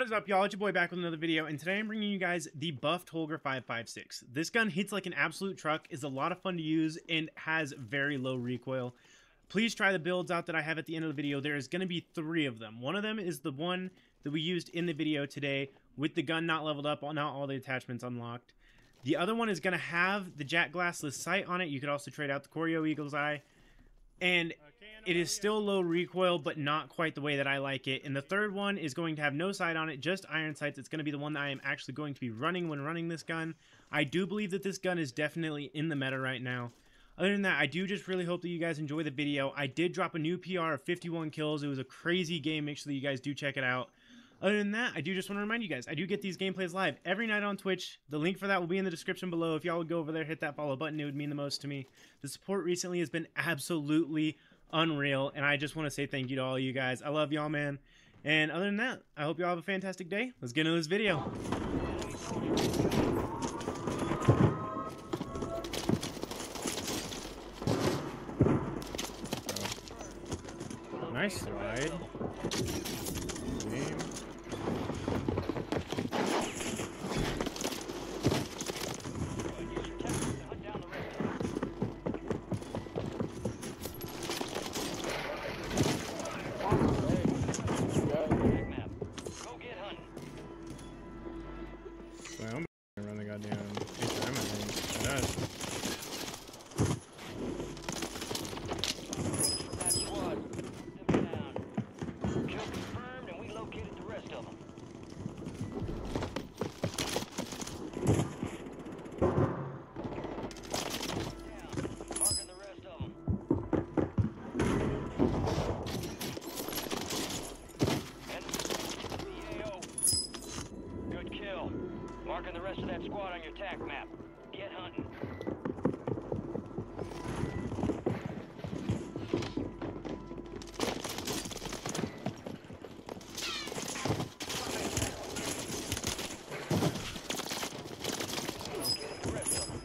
What is up, y'all? It's your boy back with another video, and today I'm bringing you guys the buffed Holger 5.56. This gun hits like an absolute truck, is a lot of fun to use, and has very low recoil. Please try the builds out that I have at the end of the video. There is going to be 3 of them. One of them is the one that we used in the video today with the gun not leveled up, not all the attachments unlocked. The other one is going to have the Jack Glassless sight on it. You could also trade out the Corio Eagle's Eye. And it is still low recoil, but not quite the way that I like it. And the third one is going to have no sight on it, just iron sights. It's going to be the one that I am actually going to be running when running this gun. I do believe that this gun is definitely in the meta right now. Other than that, I do just really hope that you guys enjoy the video. I did drop a new PR of 51 kills. It was a crazy game. Make sure that you guys do check it out. Other than that, I do just want to remind you guys, I do get these gameplays live every night on Twitch. The link for that will be in the description below. If y'all would go over there, hit that follow button, it would mean the most to me. The support recently has been absolutely unreal, and I just want to say thank you to all you guys. I love y'all, man. And other than that, I hope y'all have a fantastic day. Let's get into this video. Nice slide. Name. I'm gonna run the goddamn HRM, I think. That's marking the rest of that squad on your TAC map. Get hunting. Located the rest of them.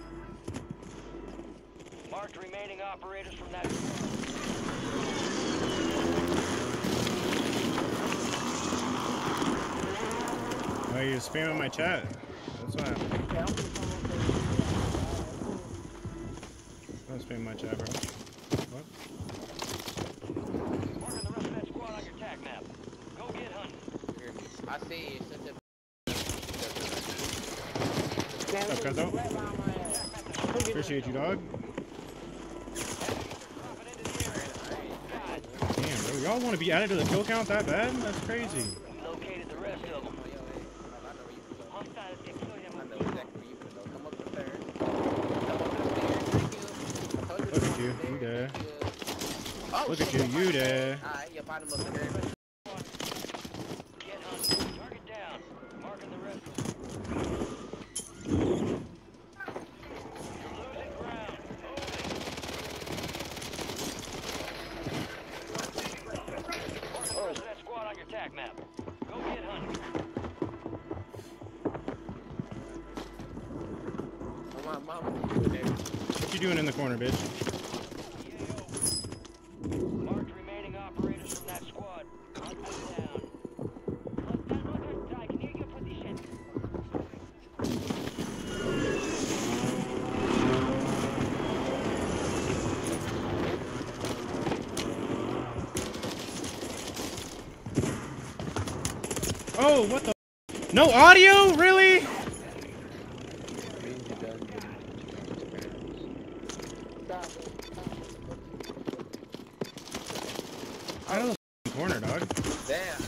Marked remaining operators from that squad. oh, you're spamming my chat. That's what happened. Don't spam my chat, bro. What? Marking the rest of that squad on your TAC map. Go get hunting. I see you. What's up, Cuzzo? Appreciate you, dog. Damn, bro. Y'all want to be added to the kill count that bad? That's crazy. Located the rest of them. Look at you, you there. Look at you, you there. Alright, your bottom of the there. Get hunting. Target down. Marking the rest of them. You're losing ground. Marking the rest of that squad on your TAC map. Go get hunting. What you doing in the corner, bitch? Marked remaining operators from that squad. Hunt them down. Oh, what the? No audio? Really? Out of the corner, dog. Damn.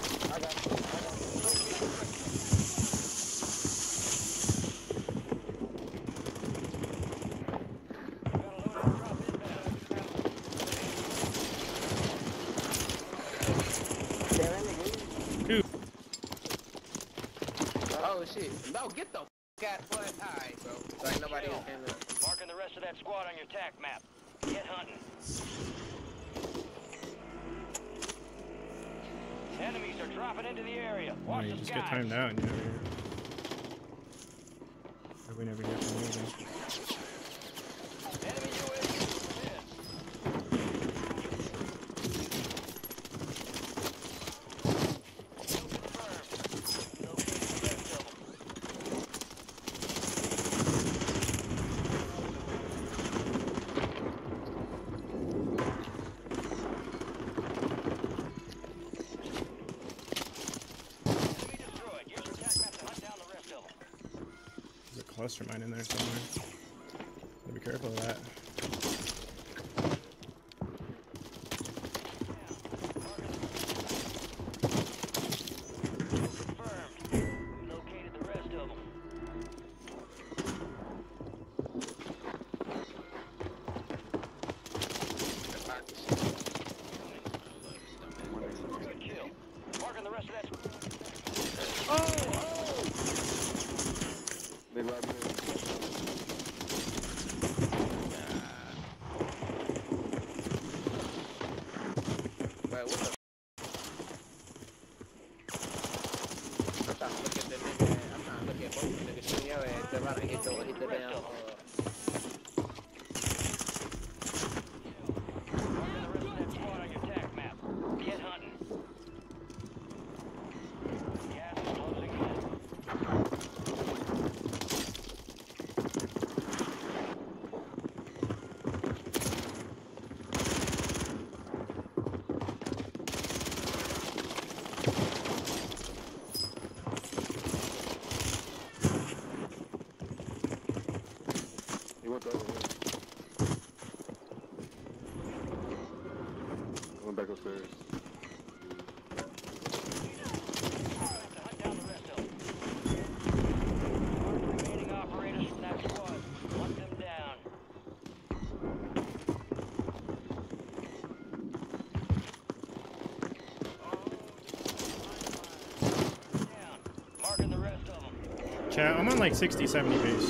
Dude. Oh shit. No, get the f out. Alright, bro. So ain't nobody else can look. Marking the rest of that squad on your TAC map. Get hunting. Enemies are dropping into the area. Oh, Watch you the just skies. get timed out and you never hear. We never hear from anything. Enemy UAV overhead. cluster mine in there somewhere. Gotta be careful of that. Back upstairs. Remaining operators from that squad. Hunt them down. Marking the rest of them. Chat, I'm on like 60, 70 pace.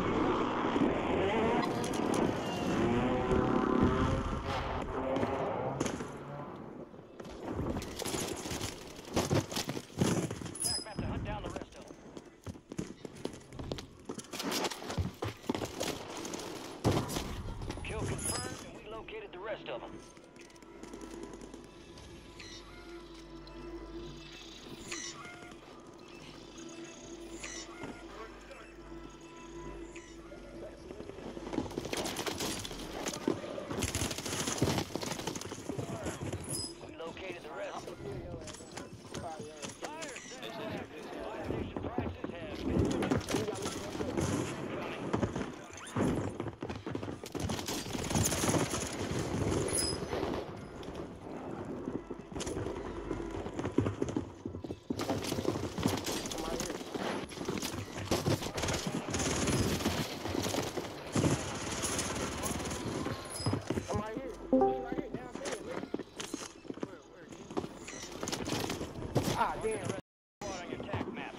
Ah, damn. On your attack map.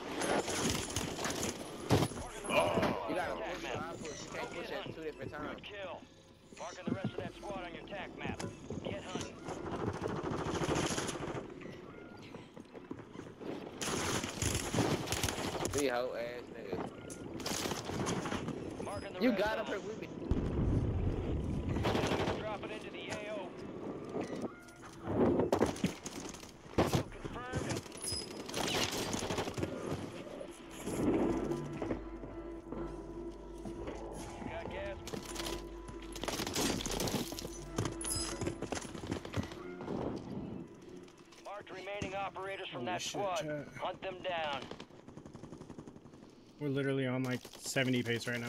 You gotta push the outputs. You can't push at 2 different times. Good kill. Marking the rest of that squad on your attack map. Get hunting. See hoe ass niggas. Marking the You rest got of him. them. We be Drop it into the AO. Kill confirmed. Got gas. Marked remaining operators from Holy that shit, squad. chat. Hunt them down. We're literally on like 70 pace right now.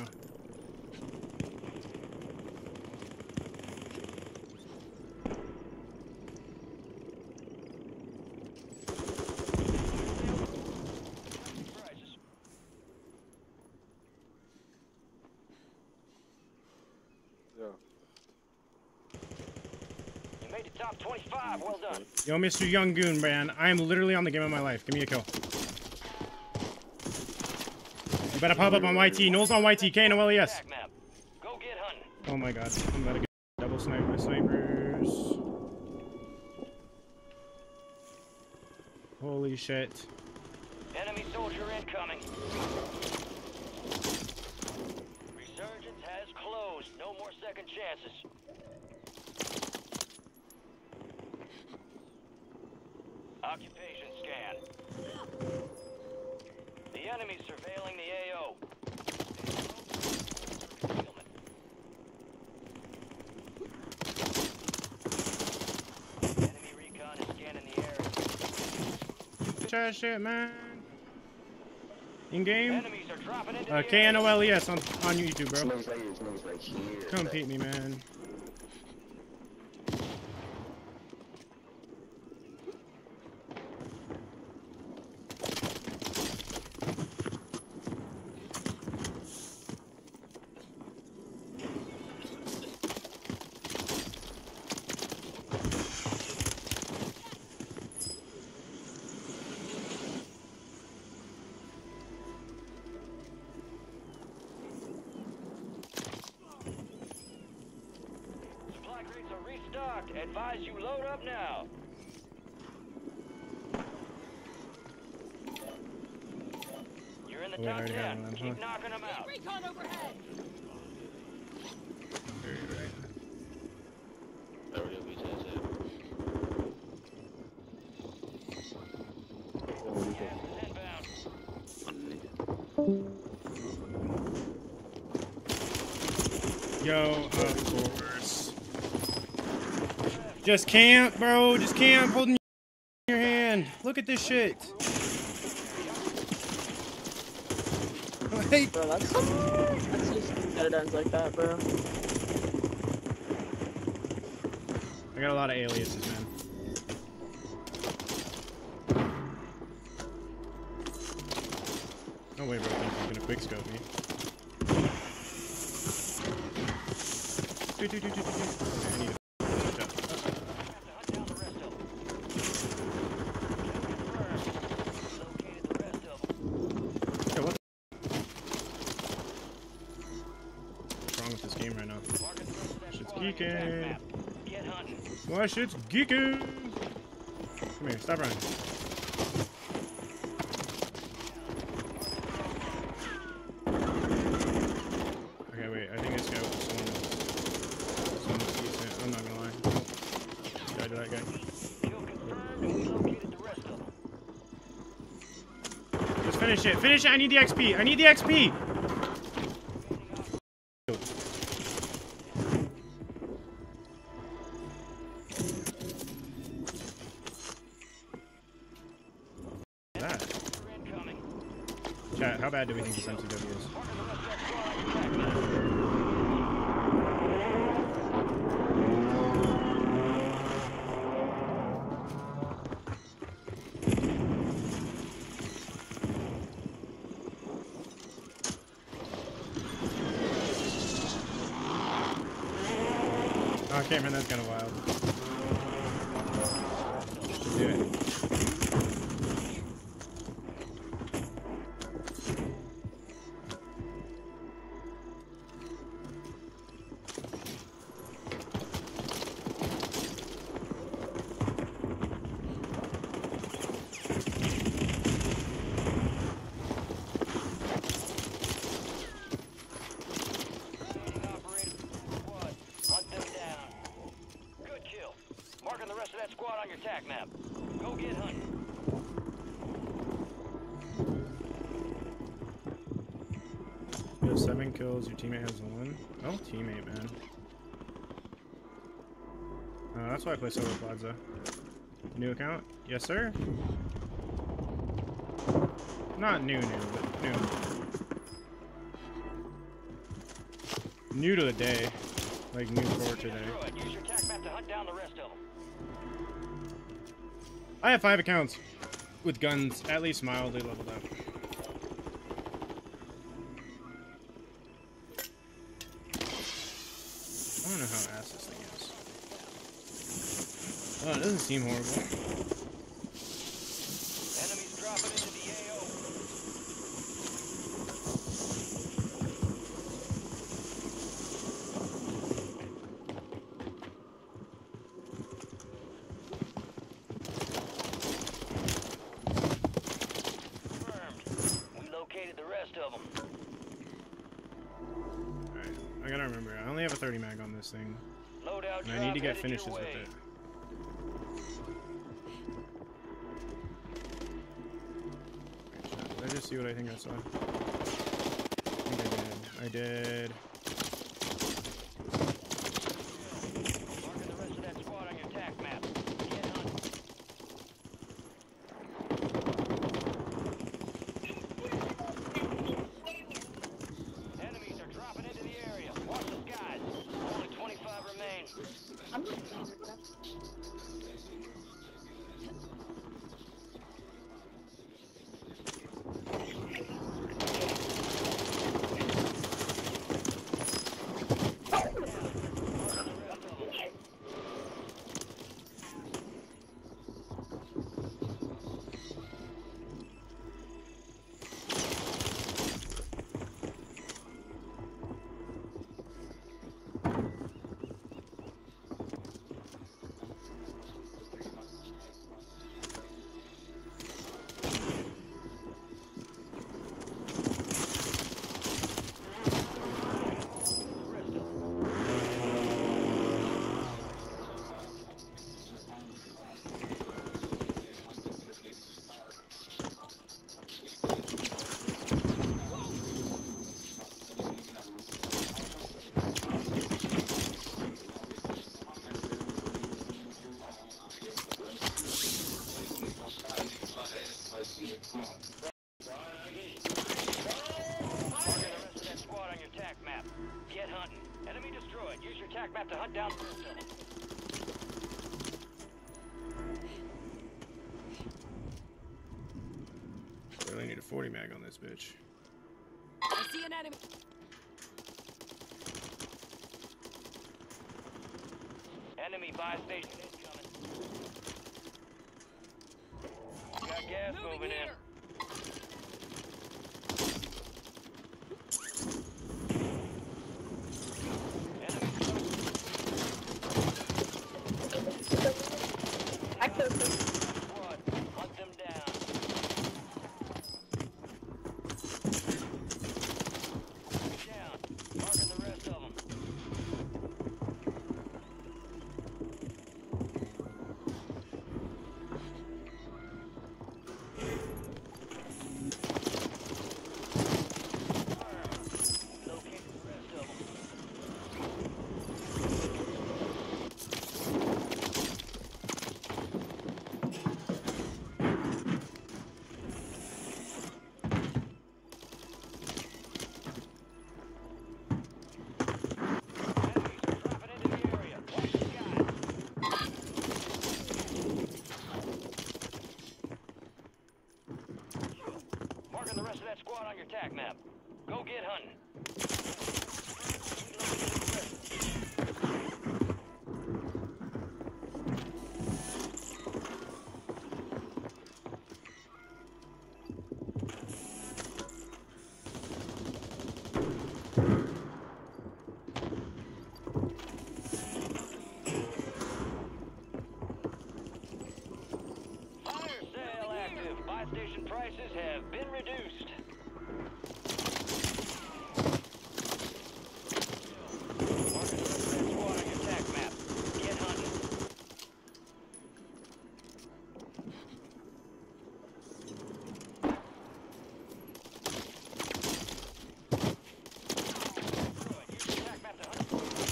Prizes. Yeah. You made the top 25. Well done. Yo, Mr. Young Goon, man. I am literally on the game of my life. Give me a kill. You better pop up on YT. Knowles on YT. K no LES. Attack map. Go get hunting. Oh my god. I'm about to get double sniped by snipers. Holy shit. Enemy soldier incoming. Resurgence has closed. No more second chances. Occupation scan. The enemy's surveilling the AO. Enemy recon is scanning the area. Trash shit, man. In game. Enemies are dropping into the area. KNOLES on YouTube, bro. Snakes right here. Come beat me, man. Supply crates are restocked. Advise you load up now. You're in the Oh, wait, I top already have 10. one, Keep huh? knocking them out. Recon overhead. Very right. There we go, we just said. Gas is inbound. Yo, of course. Just camp, bro. Just camp. Holding your hand. Look at this shit. Hey. Bro, that's just that it ends like that, bro. I got a lot of aliases, man. No way, bro. I think he's gonna quick scope me. Okay, I need to switch up. Have to hunt down the rest of them. Located the rest of them. Yo, what what's wrong with this game right now? Marking the rest of that Shit's squad on your attack geeking. map. Get hunting. My shit's geeking. Come here, stop running. Okay, wait. I think this guy was someone decent. I'm not gonna lie. Gotta do that guy. Kill confirmed, and we located the rest of them. Just finish it. Finish it. I need the XP. I need the XP. That. You're incoming. Chat, how bad do we think this MCW is? Marking the rest of that squad on your attack map. Oh, okay, man, that's kind of wild. Let's do it. Remaining operators in the squad. Hunt them down. Good kill. Marking the rest of that squad on your attack map. Go get hunting. You have 7 kills, your teammate has 1. Oh, teammate, man. That's why I play Solo Plaza. New account? Yes, sir? Not new, but new. New to the day. Like, new for today. Destroy it. Use your attack map to hunt down the rest of them. I have 5 accounts with guns at least mildly leveled up. I don't know how ass this thing is. Oh, it doesn't seem horrible. Enemies dropping into the AO. Confirmed. We located the rest of them. Alright, I gotta remember, I only have a 30 mag on this thing. Loadout And I need to drop get headed finishes your with way. it. Did I just see what I think I saw? I think I did. Marking the rest of that squad on your attack map. Get hunting. Use your tac map to hunt down the rest of them. Really need a 40 mag on this bitch. I see an enemy. Enemy buy station incoming. Got gas moving in. Squad, hunt them down. Down. Marking the rest of them. Locate the rest of them. Enemies are dropping into the area. Watch the skies. Marking the rest of that squad on your tac map. Go get hunting. Fire sale active. Buy station prices have been reduced. Marking the rest of that squad on your tac map. Get hunting. Use your tac map to hunt.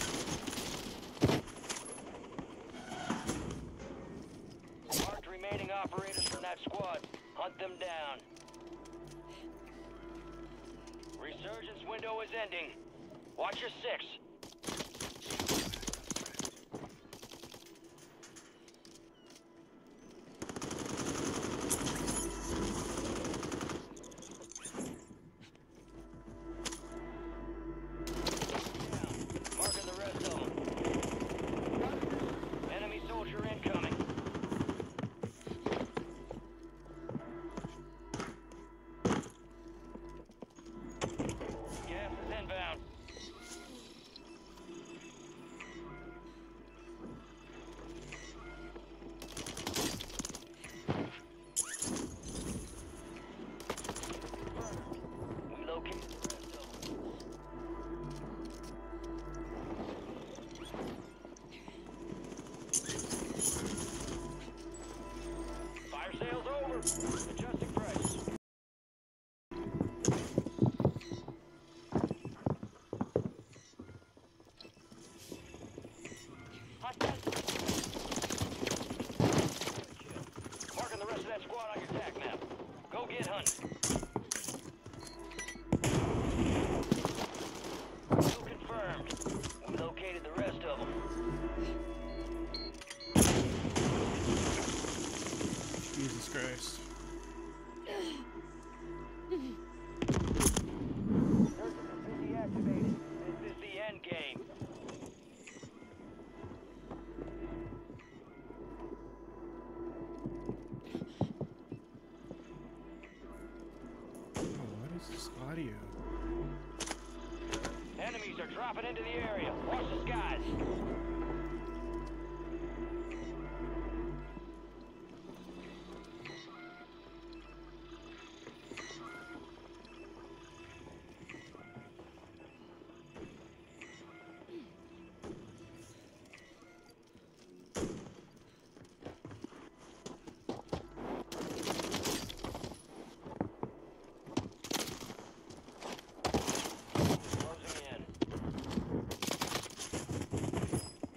Marked remaining operators from that squad. Hunt them down. Resurgence window is ending. Watch your six. Marking the rest of them. Enemy soldier incoming. Gas is inbound. We located the rest of them. Fire sale's over. Adjusting price. Hot gun. Marking the rest of that squad on your tac map. Go get hunting. Kill confirmed. We located the rest of them. Jesus Christ. Search is busy activated. This is the end game. Oh, what is this audio? Enemies are dropping into the area. Watch the skies. Closing in.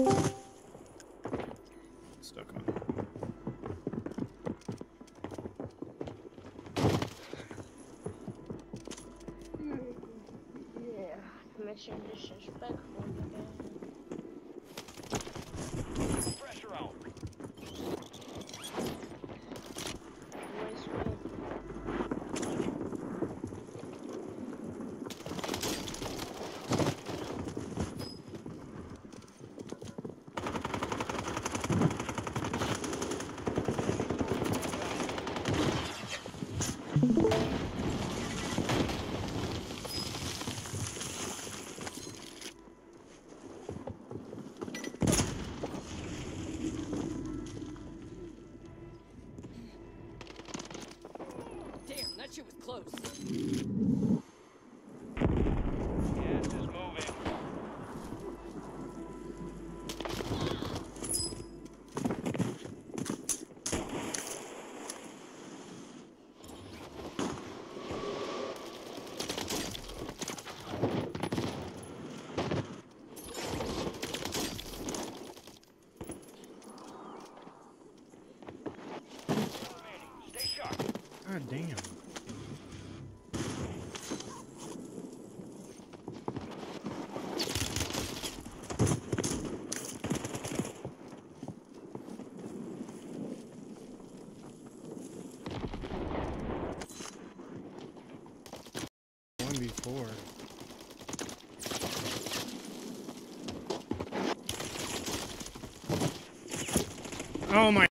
Stuck on. Yeah, mission disrespectful. Pressure on. Damn, that shit was close. Gas is moving. Stay sharp. God damn. One before. Oh my.